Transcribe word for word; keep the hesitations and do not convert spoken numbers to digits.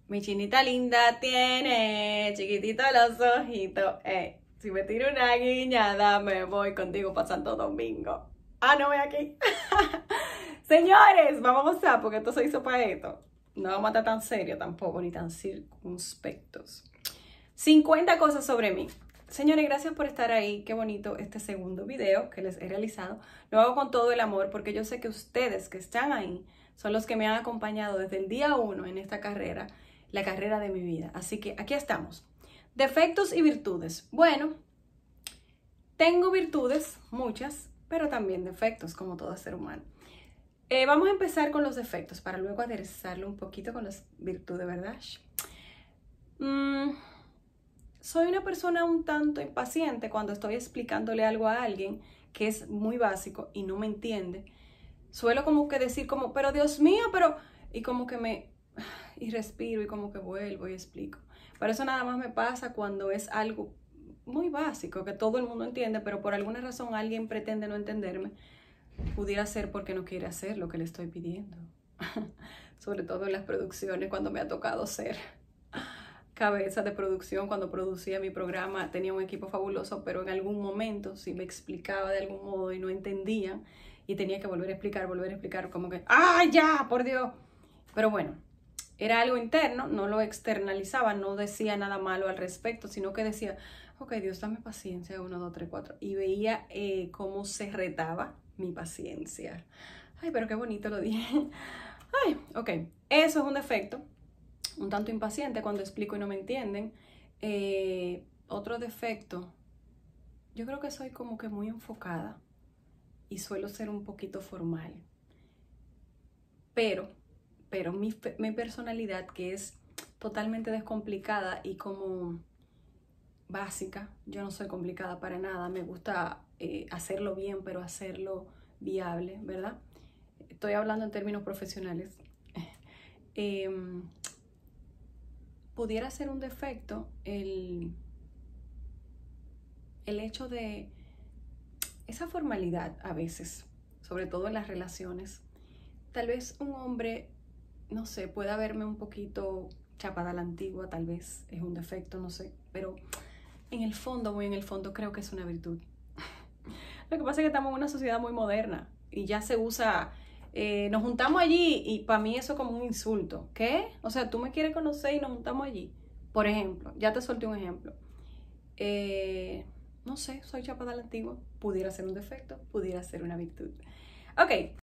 Mi chinita linda tiene chiquititos los ojitos. Eh, si me tiro una guiñada, me voy contigo para Santo Domingo. Ah, no, ve aquí. Señores, vamos a, porque esto se hizo para esto. No vamos a estar tan serio tampoco, ni tan circunspectos. cincuenta cosas sobre mí. Señores, gracias por estar ahí. Qué bonito este segundo video que les he realizado. Lo hago con todo el amor porque yo sé que ustedes que están ahí son los que me han acompañado desde el día uno en esta carrera, la carrera de mi vida. Así que aquí estamos. Defectos y virtudes. Bueno, tengo virtudes, muchas, pero también defectos, como todo ser humano. Eh, vamos a empezar con los defectos para luego aderezarlo un poquito con las virtudes, ¿verdad? Mm, soy una persona un tanto impaciente cuando estoy explicándole algo a alguien que es muy básico y no me entiende. Suelo como que decir como, pero Dios mío, pero... Y como que me... Y respiro y como que vuelvo y explico. Pero eso nada más me pasa cuando es algo muy básico, que todo el mundo entiende, pero por alguna razón alguien pretende no entenderme. Pudiera ser porque no quiere hacer lo que le estoy pidiendo. Sobre todo en las producciones, cuando me ha tocado ser cabeza de producción, cuando producía mi programa, tenía un equipo fabuloso, pero en algún momento, si me explicaba de algún modo y no entendían, y tenía que volver a explicar, volver a explicar, como que, ¡ah, ya, por Dios! Pero bueno, era algo interno, no lo externalizaba, no decía nada malo al respecto, sino que decía, ok, Dios, dame paciencia, uno, dos, tres, cuatro. Y veía eh, cómo se retaba mi paciencia. Ay, pero qué bonito lo dije. Ay, ok, eso es un defecto. Un tanto impaciente cuando explico y no me entienden. Eh, otro defecto, yo creo que soy como que muy enfocada y suelo ser un poquito formal. Pero, pero mi, mi personalidad, que es totalmente descomplicada y como básica, yo no soy complicada para nada, me gusta eh, hacerlo bien, pero hacerlo viable, ¿verdad? Estoy hablando en términos profesionales. eh, pudiera ser un defecto el, el hecho de esa formalidad a veces, sobre todo en las relaciones. Tal vez un hombre, no sé, pueda verme un poquito chapada a la antigua, tal vez es un defecto, no sé, pero en el fondo, muy en el fondo, creo que es una virtud. Lo que pasa es que estamos en una sociedad muy moderna y ya se usa, eh, nos juntamos allí y para mí eso es como un insulto. ¿Qué? O sea, tú me quieres conocer y nos juntamos allí. Por ejemplo, ya te solté un ejemplo. Eh, no sé, soy chapada a la antigua. Pudiera ser un defecto, pudiera ser una virtud. Ok.